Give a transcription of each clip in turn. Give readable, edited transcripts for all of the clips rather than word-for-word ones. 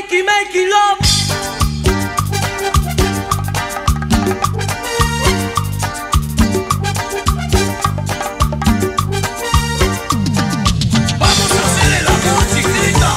Makey love. Vamos a hacer el amor, chiquita.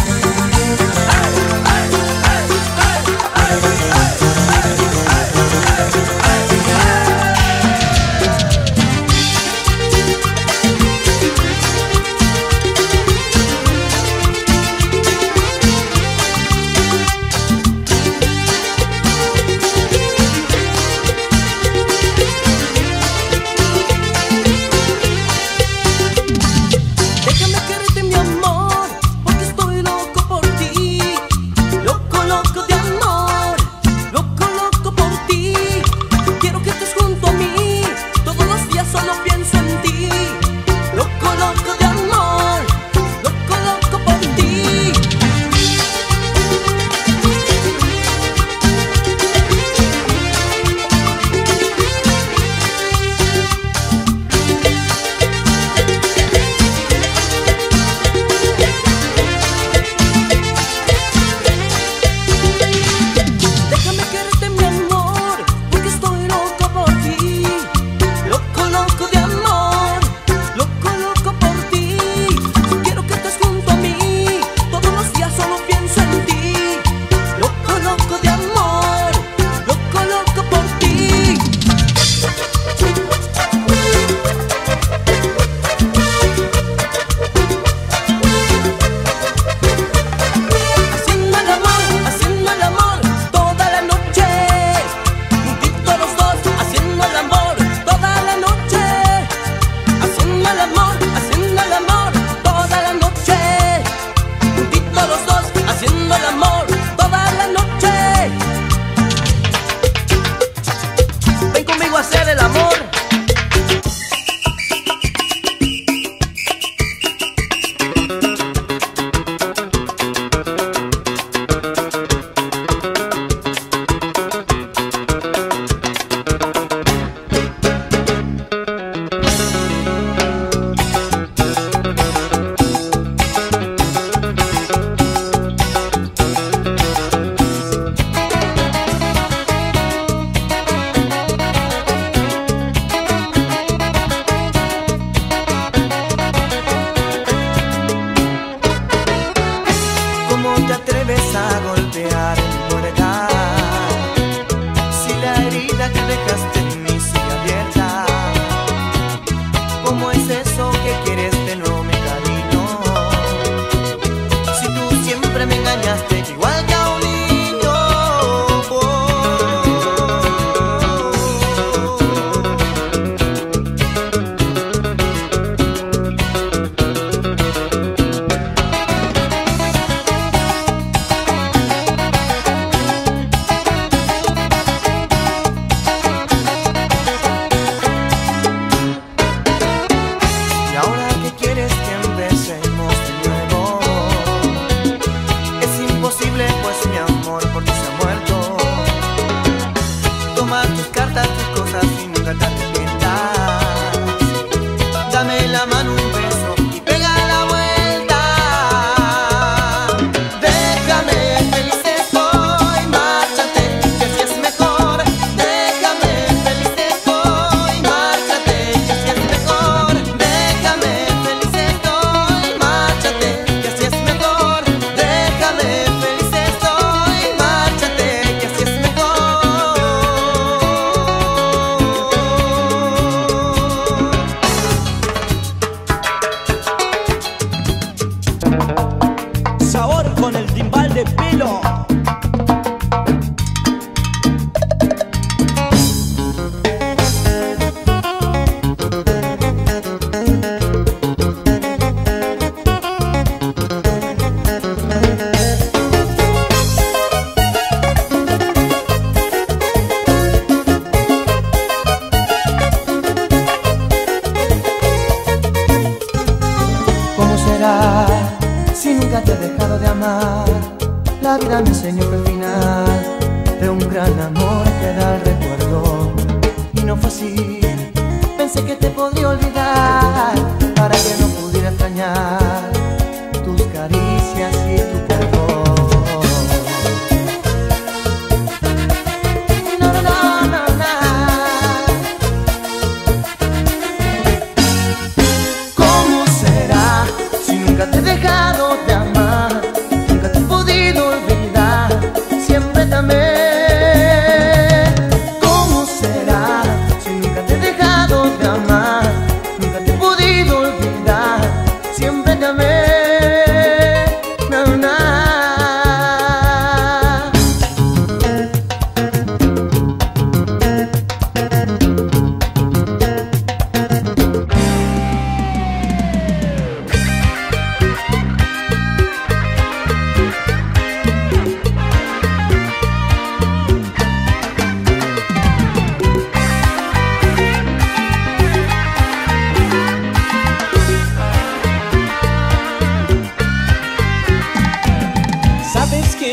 Si nunca te he dejado de amar, la vida me enseñó que al final de un gran amor queda el recuerdo. Y no fue así, pensé que te podría olvidar para que no pudiera extrañar tus caricias y tu perdón.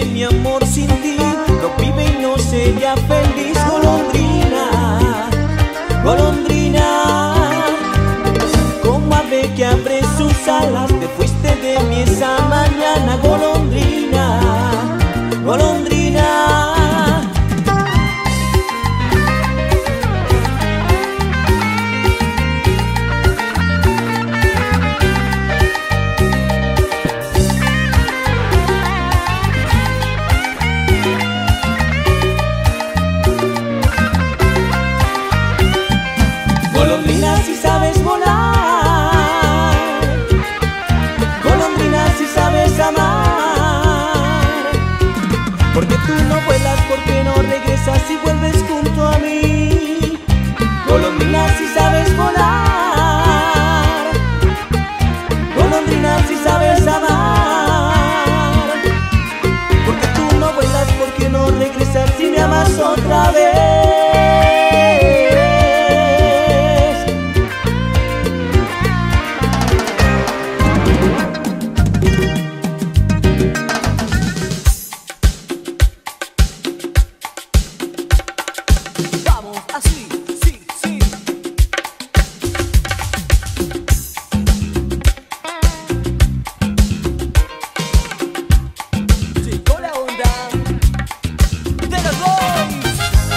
que mi amor sin ti no vive y no sería feliz. Golondrina, golondrina, como ave que abre sus alas, te fuiste de mí esa mañana. Golondrina, golondrina. Golondrina, si sabes volar, golondrina, si sabes amar, porque tú no vuelas, porque no regresas y vuelves junto a mí. Golondrina, si sabes volar, golondrina, si sabes amar, porque tú no vuelas, porque no regresas y me amas otra vez. Así, sí, sí. Llegó la onda de los boys.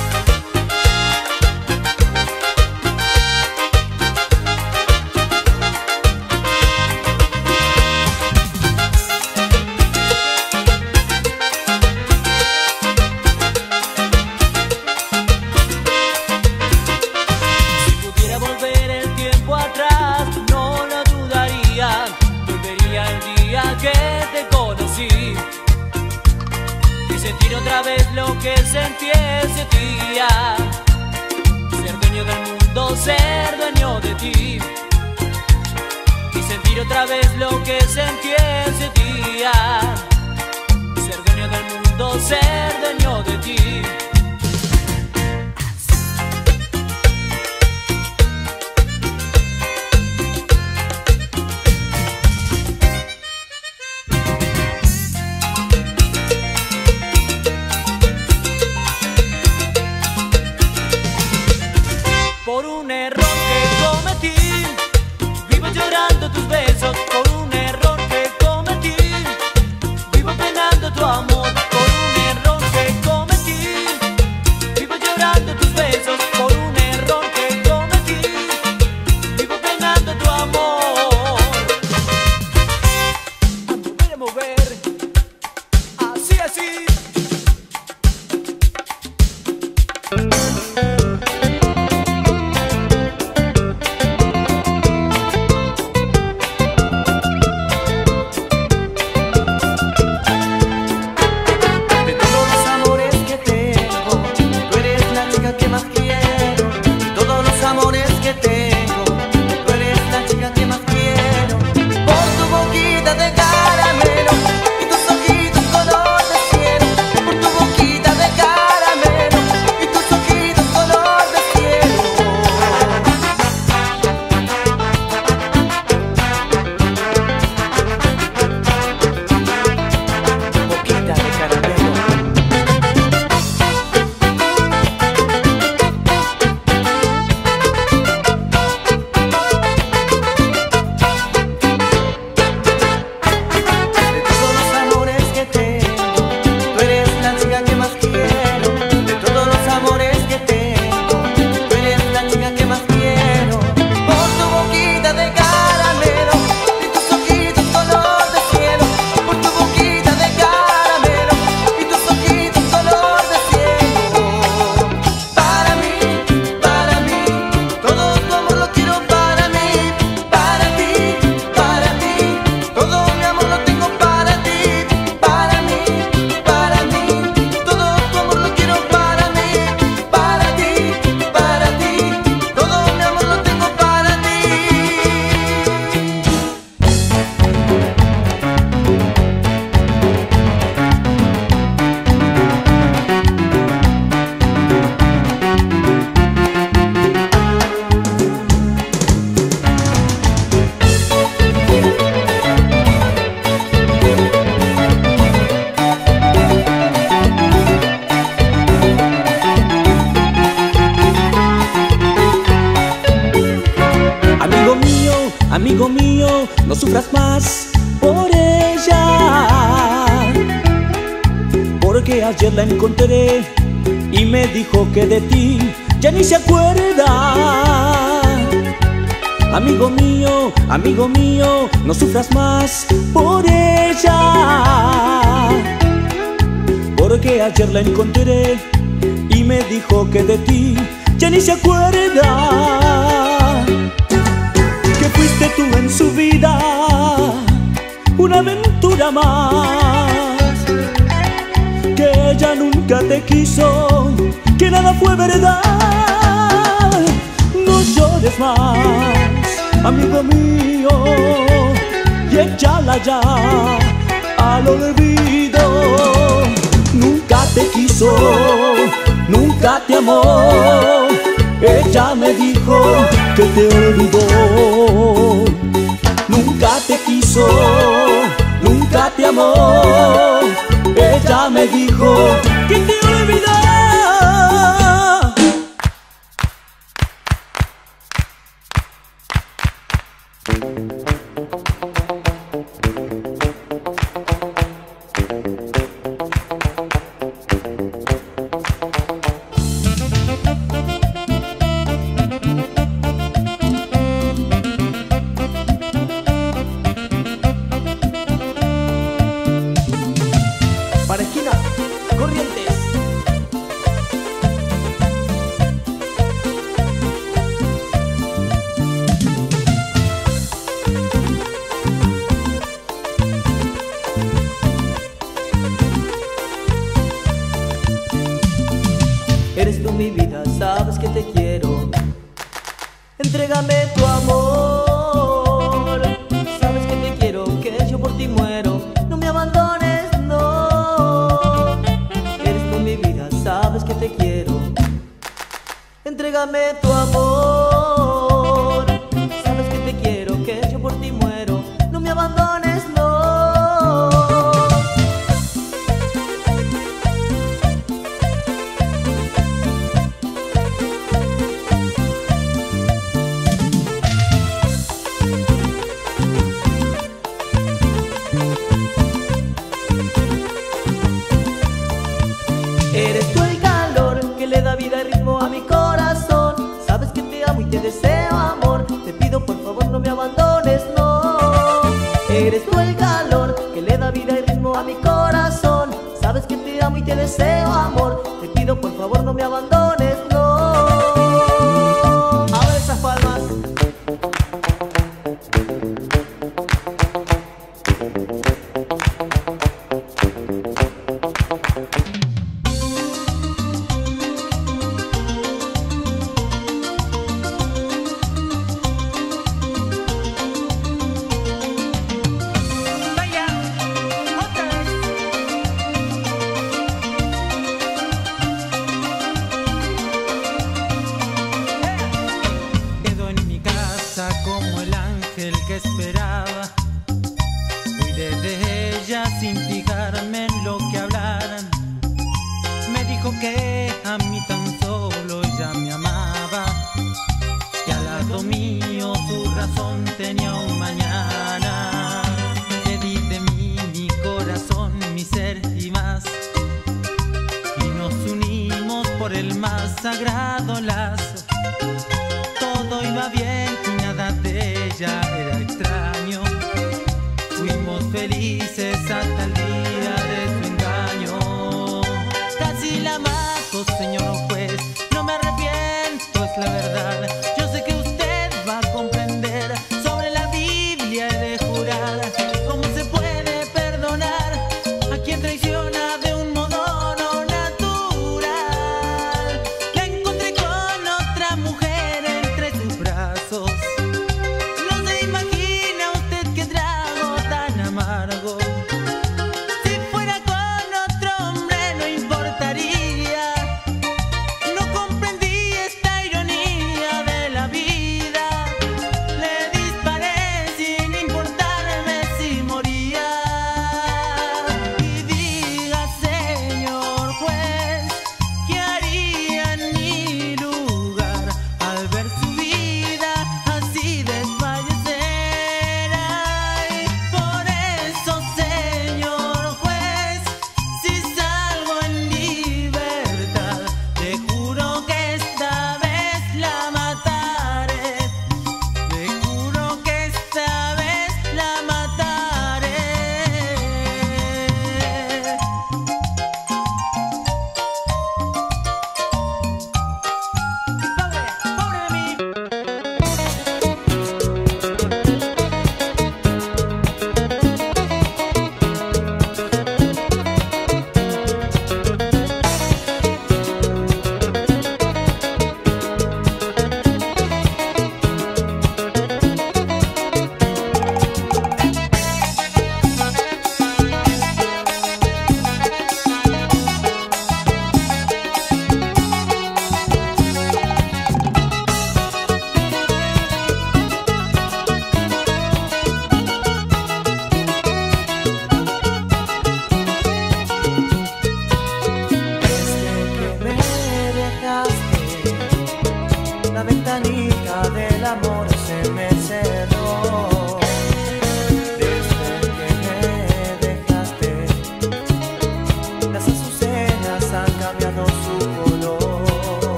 Y sentir otra vez lo que sentí ese día, ser dueño del mundo, ser dueño de ti. Y sentir otra vez lo que sentí ese día, ser dueño del mundo, ser dueño de ti. Por un error que cometí, vivo llorando tus besos. Por un error que cometí, vivo penando tu amor. Por un error que cometí, vivo llorando tus besos. Por un error que cometí, vivo penando tu amor. A mover, así, así. De caramelo y tus ojitos color de cielo. porque ayer la encontré y me dijo que de ti ya ni se acuerda. Amigo mío, no sufras más por ella, porque ayer la encontré y me dijo que de ti ya ni se acuerda. Que fuiste tú en su vida una aventura más, que ella nunca te quiso, que nada fue verdad. No llores más, amigo mío, y échala ya al olvido. Nunca te quiso, nunca te amó, ella me dijo que te olvidó. Nunca te quiso, nunca te amó, ella me dijo que te olvidó. Eres tú mi vida, sabes que te quiero. Entrégame tu amor. Sabes que te quiero, que yo por ti muero. No me abandones, no. Eres tú mi vida, sabes que te quiero. Entrégame tu amor. Sabes que te quiero, que yo por ti muero. No me abandones, no. Eres tú el calor que le da vida y ritmo a mi corazón. Sabes que te amo y te deseo amor. Te pido por favor no me abandones, no. Eres tú el calor que le da vida y ritmo a mi corazón. Sabes que te amo y te deseo amor. Te pido por favor no me abandones, no. A ver esas palmas. Como el ángel que esperaba, cuidé de ella sin fijarme en lo que hablaran. Me dijo que a mí tan solo ella me amaba, que al lado mío su razón tenía un mañana. Le di de mí mi corazón, mi ser y más, y nos unimos por el más sagrado lazo. Todo iba bien y nada de ella era extraño. Fuimos felices hasta el día de su engaño. Casi la mato, señor juez, no me arrepiento, es la verdad. Yo sé que usted va a comprender. Sobre la Biblia he de jurar. ¿Cómo se puede perdonar a quien traiciona de un modo no natural? La encontré con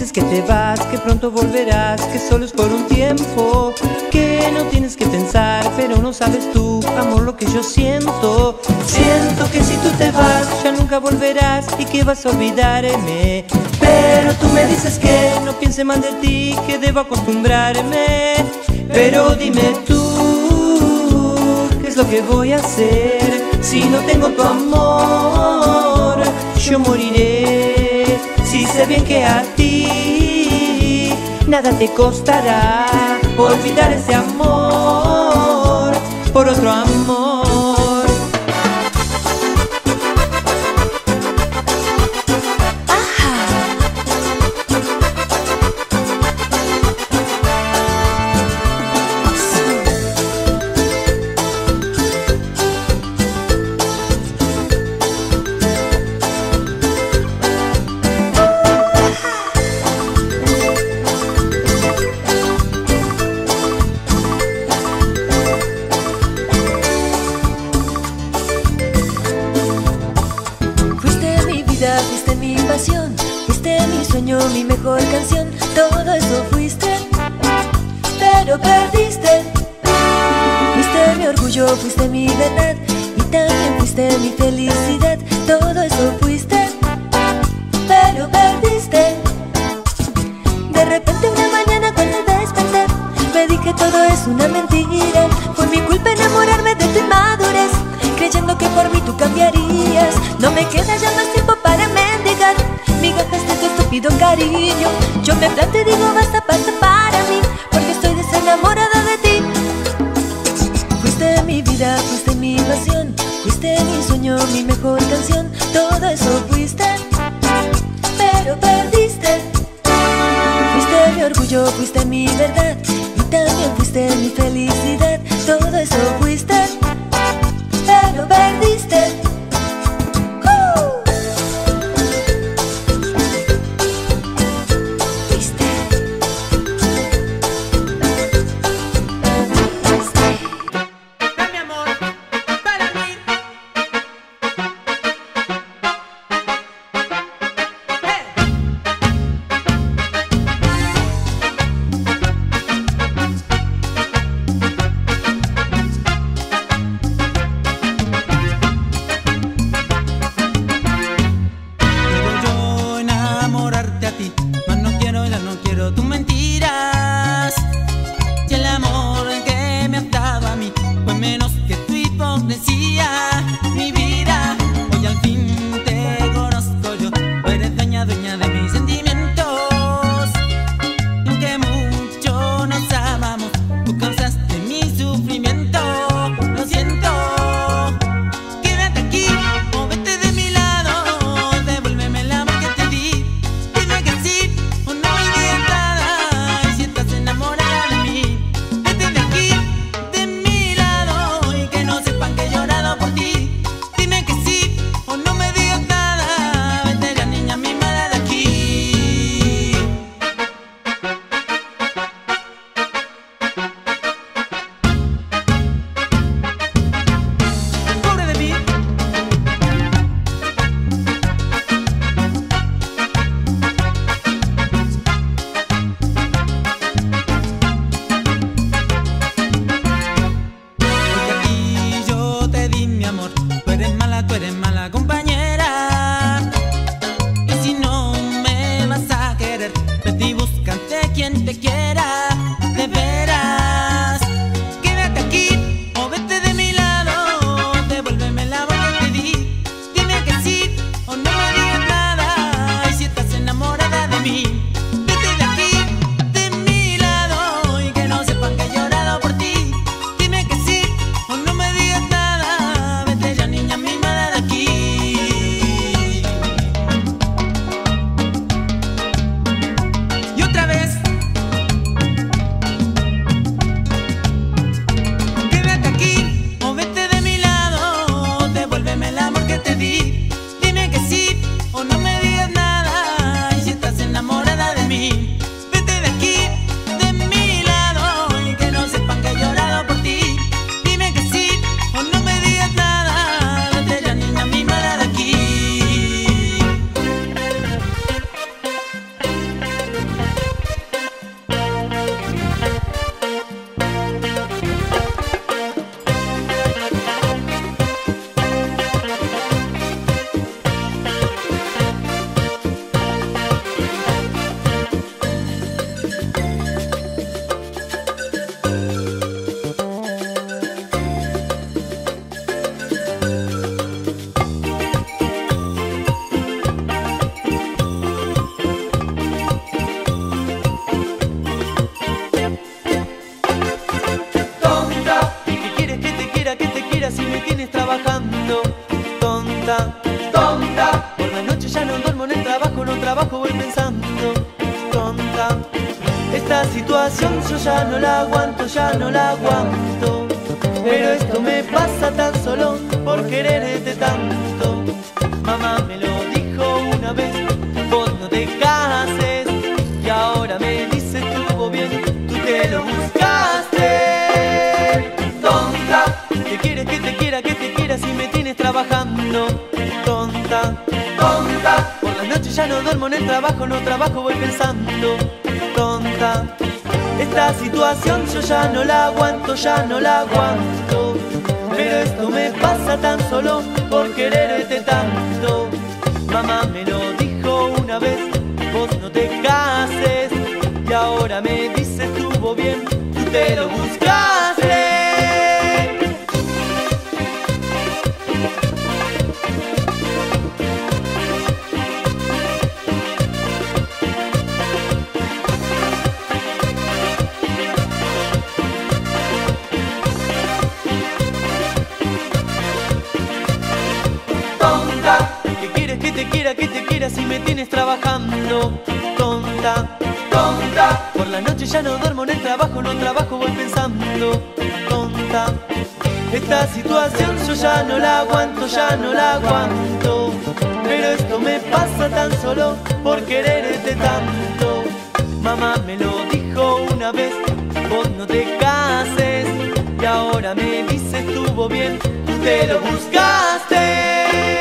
dices que te vas, que pronto volverás, que solo es por un tiempo, que no tienes que pensar, pero no sabes tú, amor, lo que yo siento. Siento que si tú te vas ya nunca volverás y que vas a olvidarme, pero tú me dices que no piense mal de ti, que debo acostumbrarme. Pero dime tú, ¿qué es lo que voy a hacer? Si no tengo tu amor, yo moriré. Si sé bien que a ti nada te costará olvidar ese amor por otro amor. Fuiste mi pasión, fuiste mi sueño, mi mejor canción. Todo eso fuiste, pero perdiste. Fuiste mi orgullo, fuiste mi verdad, y también fuiste mi felicidad. Todo eso fuiste, pero perdiste. De repente una mañana cuando desperté, me dije todo es una mentira. Fue mi culpa enamorarme de tu inmadurez, creyendo que por mí tú cambiarías. No me queda ya más tiempo para mendigar migajas de tu estúpido cariño. Yo me planto y digo basta, basta para mí, porque estoy desenamorada de ti. Fuiste mi vida, fuiste mi pasión, fuiste mi sueño, mi mejor canción. Todo eso fuiste, pero perdiste. Fuiste mi orgullo, fuiste mi verdad, y también fuiste mi felicidad. Todo eso fuiste, pero perdiste. Tus mentiras, si el amor que me has dado a mí fue menos que tu hipocresía. Mi vida, hoy al fin te conozco yo, tú eres dueña de mis sentimientos. Y aunque mucho nos amamos, tú causaste mi sufrimiento. Lo siento, quédate aquí o vete de mi lado, devuélveme el amor que te di. Dime que sí o no. Enamorada de mí, vete de aquí, de mi lado, y que no sepan que he llorado quieras si me tienes trabajando. Tonta, tonta, por la noche ya no duermo en el trabajo, no trabajo, voy pensando. Tonta, esta situación yo ya no la aguanto, ya no la aguanto. Pero esto me pasa tan solo por quererte tanto. Mamá me lo dijo una vez, vos no te cases. Y ahora me dice estuvo bien, tú te lo buscaste. Tonta, ¿qué quieres que te quiera si me tienes trabajando? Tonta, tonta, por las noches ya no duermo en el trabajo, no trabajo, voy pensando. Tonta, esta situación yo ya no la aguanto, ya no la aguanto. Pero esto me pasa tan solo por quererte tanto. Mamá me lo dijo una vez, vos no te cases. Y ahora me dice estuvo bien, tú te lo buscaste. Que te quiera si me tienes trabajando. Tonta, tonta, por la noche ya no duermo en el trabajo, no trabajo, voy pensando. Tonta, esta situación yo ya no la aguanto, ya no la aguanto. Pero esto me pasa tan solo por quererte tanto. Mamá me lo dijo una vez, vos no te cases. Y ahora me dice estuvo bien, tú te lo buscaste.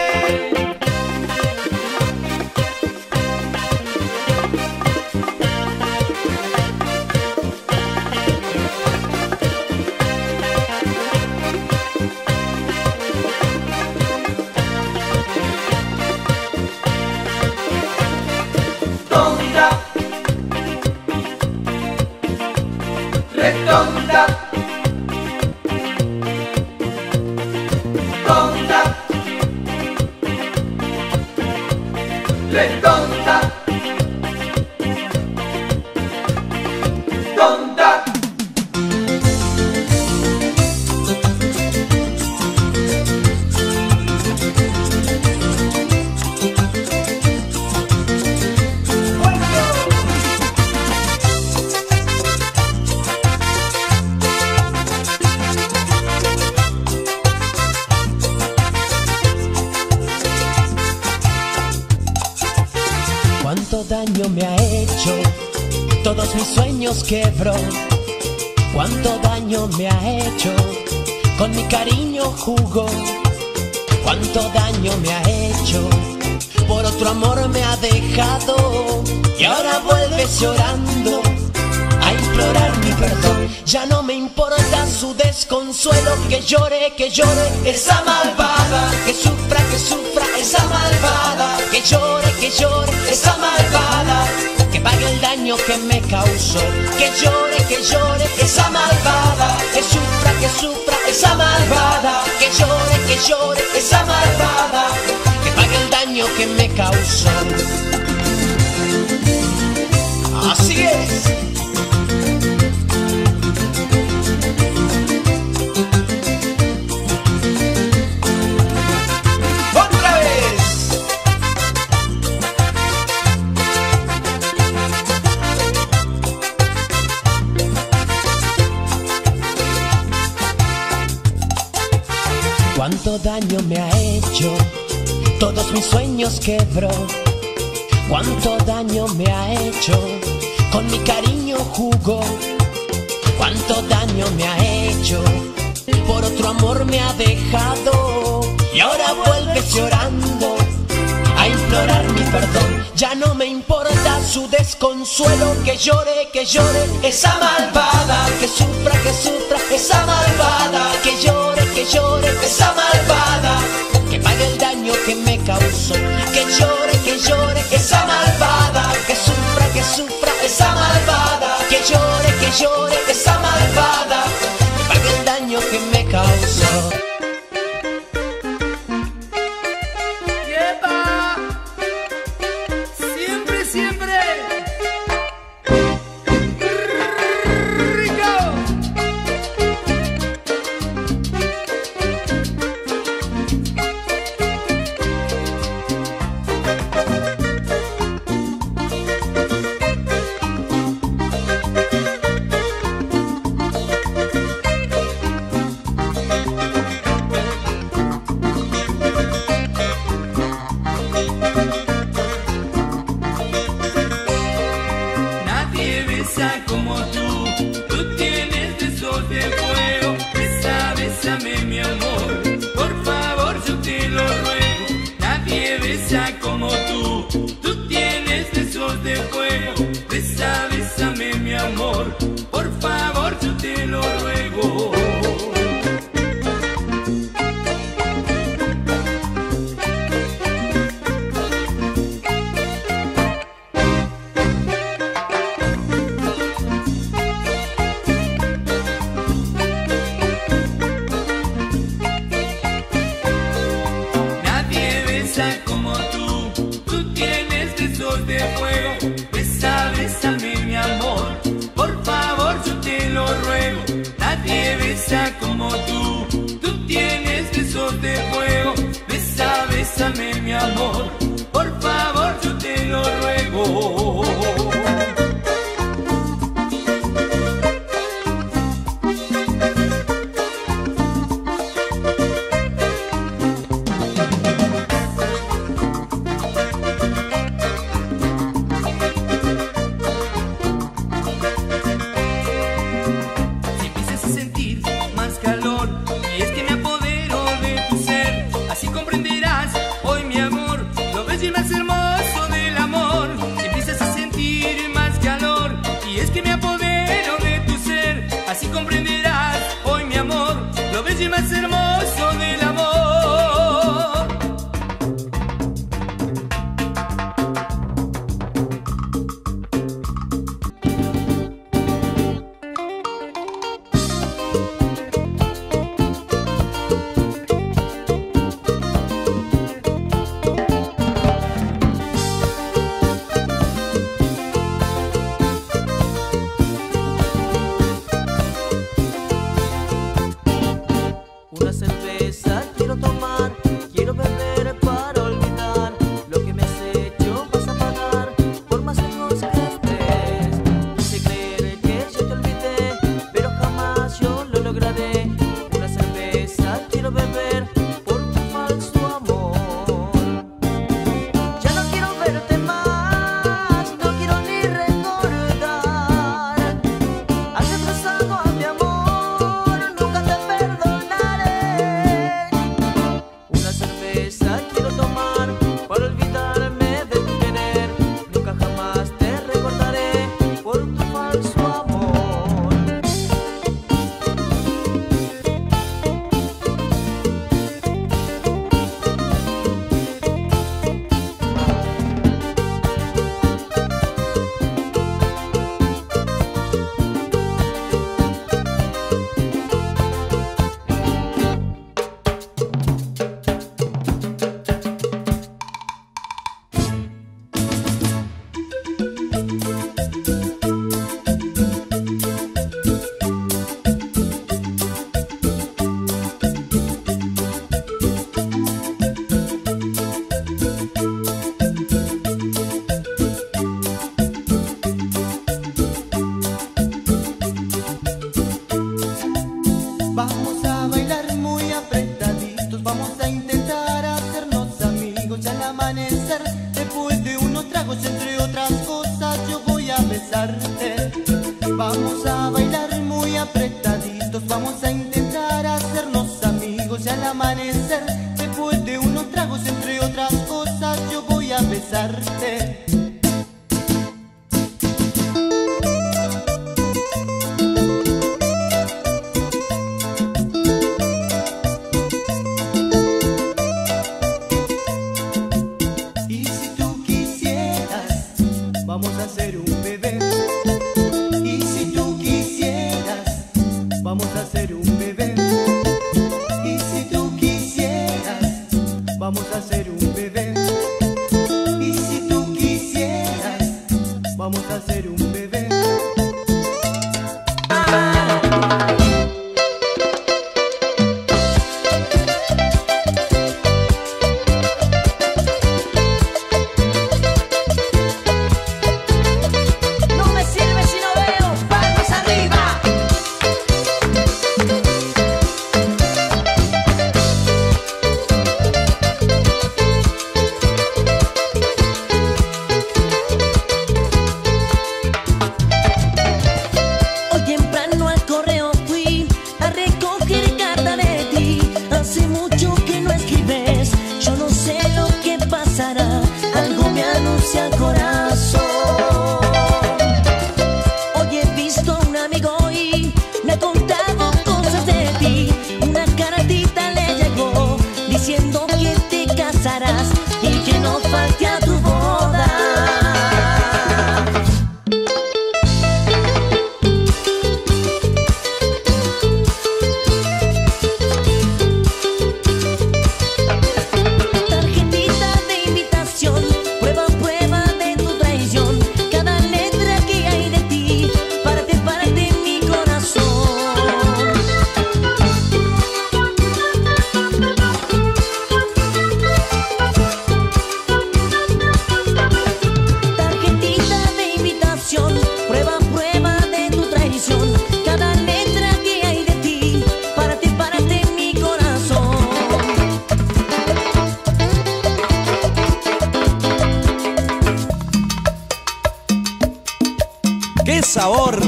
Tonta, tonta, retonta, tonta. Cuánto daño me ha hecho, todos mis sueños quebró. Cuánto daño me ha hecho, con mi cariño jugó. Cuánto daño me ha hecho, por otro amor me ha dejado. Y ahora vuelves llorando a implorar mi perdón. Ya no me importa su desconsuelo, que llore esa malvada. Que sufra esa malvada. Que llore esa malvada. Que pague el daño que me causó. Que llore esa malvada. Que sufra esa malvada. Que llore esa malvada. Que pague el daño que me causó. Así es. Cuánto daño me ha hecho, todos mis sueños quebró. Cuánto daño me ha hecho, con mi cariño jugó. Cuánto daño me ha hecho, por otro amor me ha dejado. Y ahora vuelves llorando a implorar mi perdón. Ya no me importa su desconsuelo, que llore esa malvada. Que sufra esa malvada. Que llore esa malvada. Que pague el daño que me causó. Que llore esa malvada. Que sufra esa malvada. Que llore esa malvada. Que pague el daño que me causó. besa como tú tienes besos de fuego. Besa, bésame mi amor, por favor yo te lo ruego. Nadie besa como tú tienes besos de fuego. Besa, bésame mi amor, por favor yo te lo ruego. Más hermoso del amor. Una cerveza quiero tomar, quiero beber para olvidar lo que me has hecho. Vas a pagar por más lejos que estés. Quise creer que yo te olvidé, pero jamás yo lo lograré. Una cerveza quiero beber por tu falso amor. Ya no quiero verte más, no quiero ni recordar. Has destrozado a mi amor, nunca te perdonaré. Una cerveza quiero tomar para olvidarme de tu querer. Nunca jamás te recordaré por tu falso amor. Vamos a bailar muy apretaditos, vamos a intentar hacernos amigos ya al amanecer. Después de unos tragos, entre otras cosas, yo voy a besarte. Vamos a bailar muy apretaditos, vamos a intentar hacernos amigos ya al amanecer. Después de unos tragos, entre otras cosas, yo voy a besarte. Y si tú quisieras, vamos a hacer un bebé. Y si tú quisieras, vamos a hacer un bebé. Y si tú quisieras, vamos a hacer un bebé. Y si tú quisieras, vamos a hacer un bebé. No me sirve si no veo, palmas arriba. Hoy temprano al correo fui a recoger carta de ti. Hace mucho que no escribes, yo no sé lo que pasará. Algo me anuncia el corazón. Hoy he visto a un amigo y me ha contado cosas de ti. Una cartita le llegó diciendo que te casarás y que no falte a tu boda. Tarjetita sabor.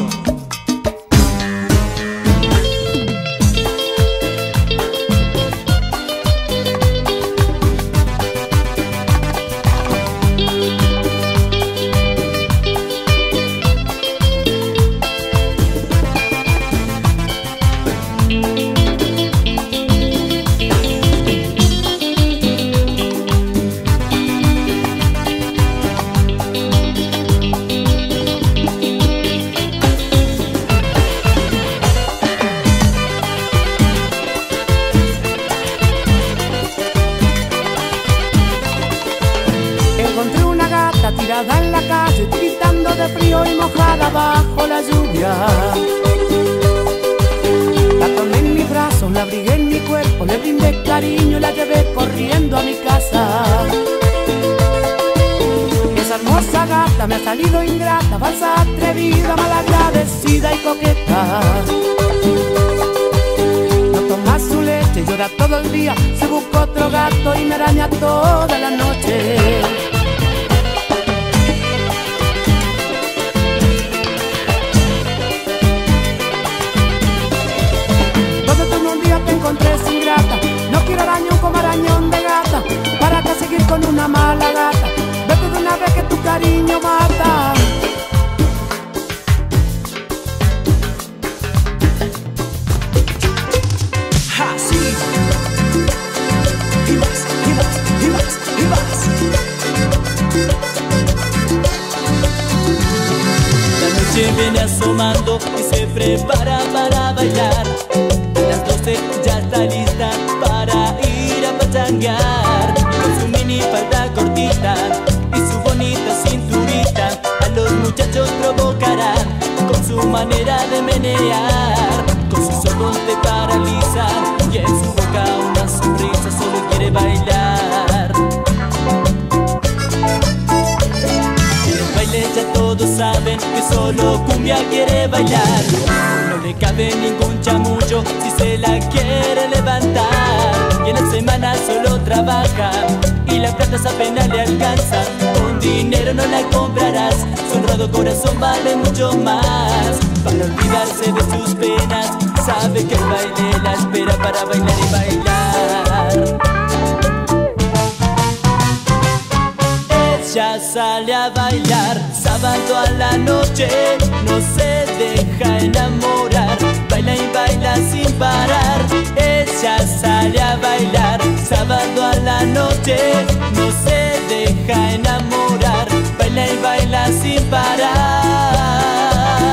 Encontré una gata tirada en la calle, gritando de frío y mojada bajo la lluvia. La tomé en mis brazos, la abrigué en mi cuerpo, le brindé cariño y la llevé corriendo a mi casa. Esa hermosa gata me ha salido ingrata, falsa, atrevida, malagradecida y coqueta. No toma su leche, llora todo el día, se busca otro gato y me araña toda la noche. Te encontré sin grata, no quiero arañón como arañón de gata. ¿Para qué seguir con una mala gata? Vete de una vez que tu cariño mata. ¡Ja, sí! Y más, y más, y más, y más. La noche viene asomando y se prepara para bailar. A las 12 ya está lista para ir a pachanguear. Con su mini falda cortita y su bonita cinturita, a los muchachos provocará con su manera de menear. Con sus ojos te paralizan y en su boca una sonrisa, solo quiere bailar. En el baile ya todos saben que solo cumbia quiere bailar. No le cabe ningún chamullo si se la quiere levantar. Y en la semana solo trabaja y la plata apenas le alcanza. Con dinero no la comprarás, su honrado corazón vale mucho más. Para olvidarse de sus penas, sabe que el baile la espera para bailar y bailar. Ella sale a bailar sábado a la noche, no se deja enamorar, baila y baila sin parar. Ella sale a bailar sábado a la noche, no se deja enamorar, baila y baila sin parar.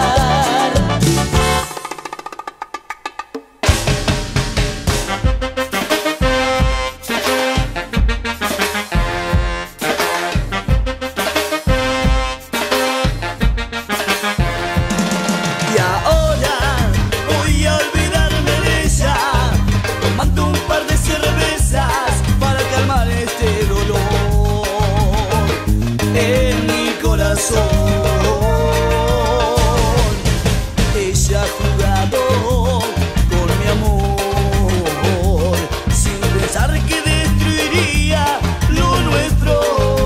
Ella ha jugado con mi amor sin pensar que destruiría lo nuestro.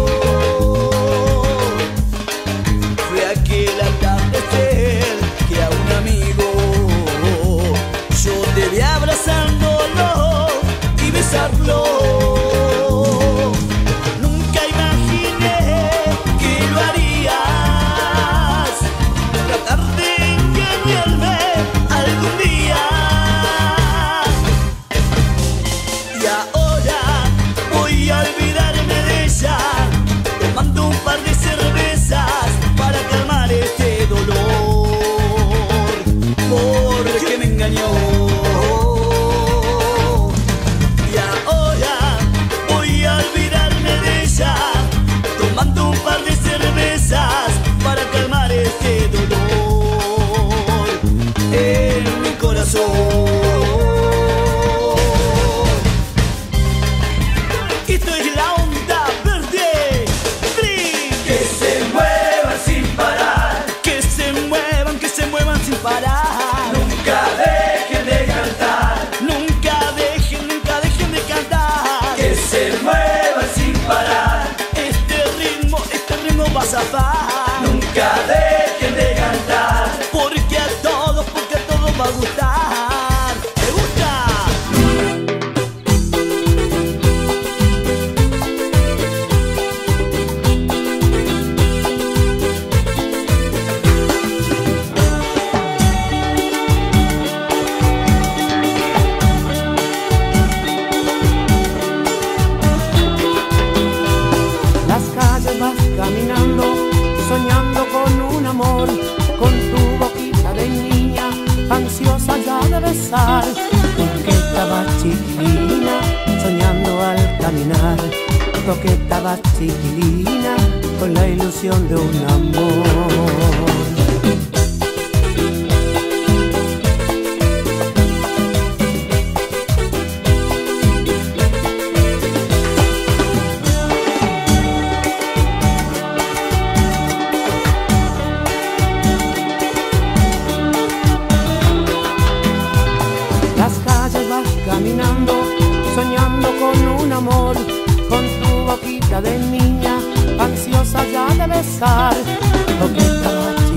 Fue aquel atardecer que a un amigo yo te vi abrazándolo y besarlo. Nunca imaginé que lo harías, tratar de engañarme algún día. Y ahora voy a olvidarme de ella, tomando un par de cervezas para calmar este dolor, porque me engañó. Y ahora voy a olvidarme de ella, tomando un par de cervezas para calmar este dolor en mi corazón. Esto es la onda verde. Que se muevan sin parar, que se muevan sin parar. Nunca dejen de cantar, nunca dejen de cantar. Que se muevan sin parar, este ritmo va a zafar. Nunca dejen de cantar, coqueta vas chiquilina, con la ilusión de un amor. Las calles vas caminando, soñando con un amor, con tu boquita de niña, ansiosa ya de besar, coqueta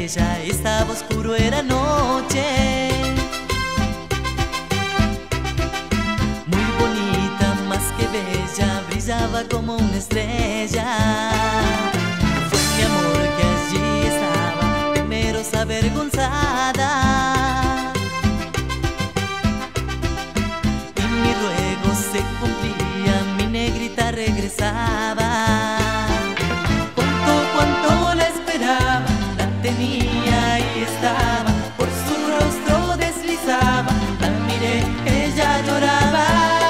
ella, estaba oscuro, era noche. Muy bonita, más que bella, brillaba como una estrella. Fue mi amor que allí estaba, temerosa, avergonzada. Y mi ruego se cumplía, mi negrita regresaba. Cuánto la esperaba, la tenía y estaba, por su rostro deslizaba, la miré, ella lloraba.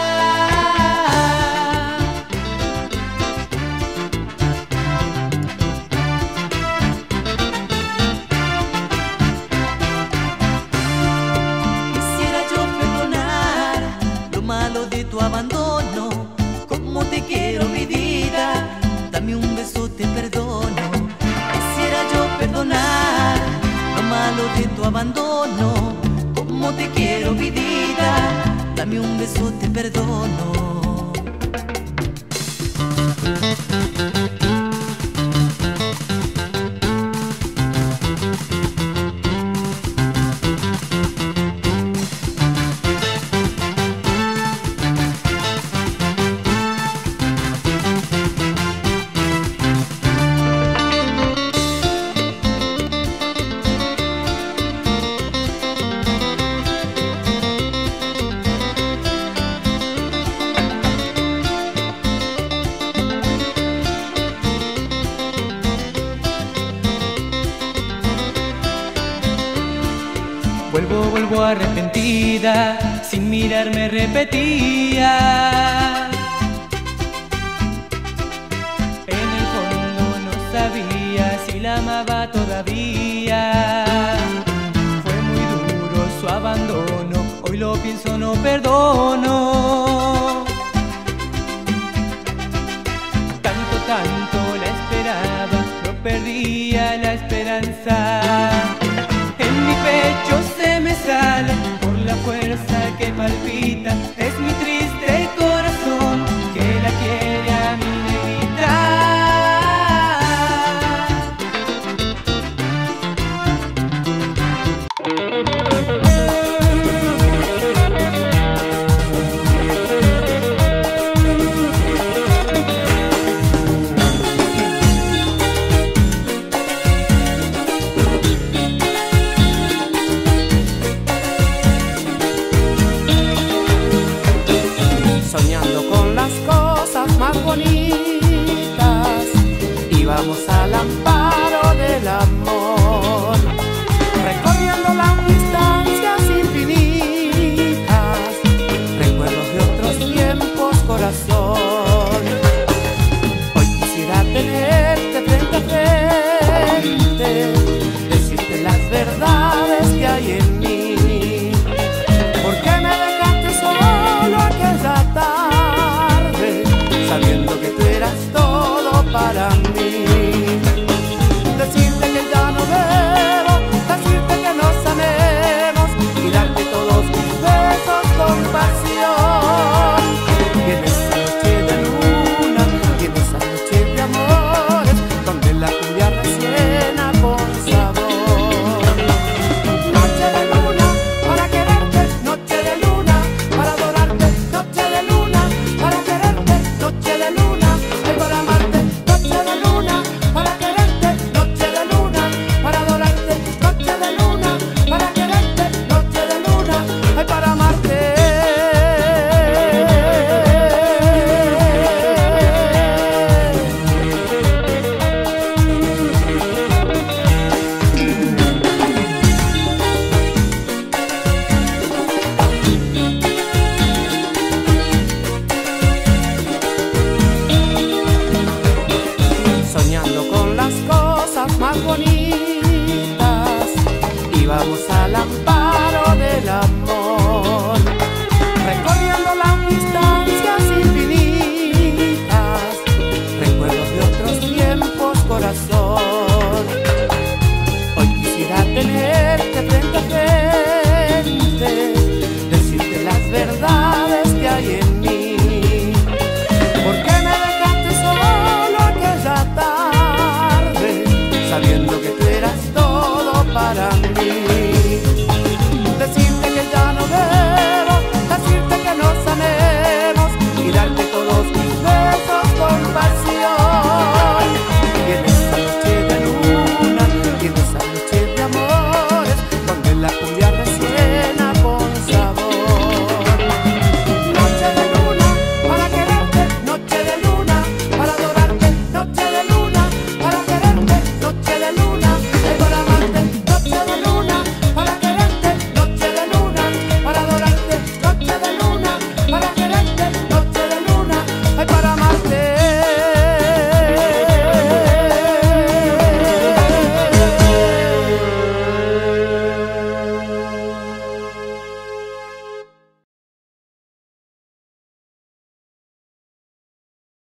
Quisiera yo perdonar lo malo de tu abandono, como te quiero mi vida, dame un beso, te perdono. Quisiera yo perdonar lo malo de tu abandono, como te quiero mi vida, dame un beso, te perdono. Vuelvo arrepentida, sin mirarme repetía. En el fondo no sabía si la amaba todavía. Fue muy duro su abandono, hoy lo pienso, no perdono. Tanto la esperaba, no perdía la esperanza. En mi pecho se me sale por la fuerza que palpita. Es mi triste corazón que la quiere a mi negrita. Soñando con las cosas más bonitas, íbamos al amparo del amor, recorriendo las distancias infinitas, recuerdos de otros tiempos, corazón. Hoy quisiera tenerte frente a frente, decirte las verdades que hay en mí. ¿Por qué me dejaste solo aquella tarde, sabiendo que tú eras todo para mí? Decirte que ya no debo, decirte que nos amemos y darte todos mis besos con pasión. Y en esa noche de luna, y en esa noche de amores, donde la cumbia reciena con sabor. Noche de luna para quererte, noche de luna para adorarte, noche de luna para quererte, noche de luna ay para amarte, noche de luna para quererte, noche de luna para adorarte, noche de luna para quererte, noche de luna ay para amarte. Soñando con las cosas más bonitas, íbamos al amparo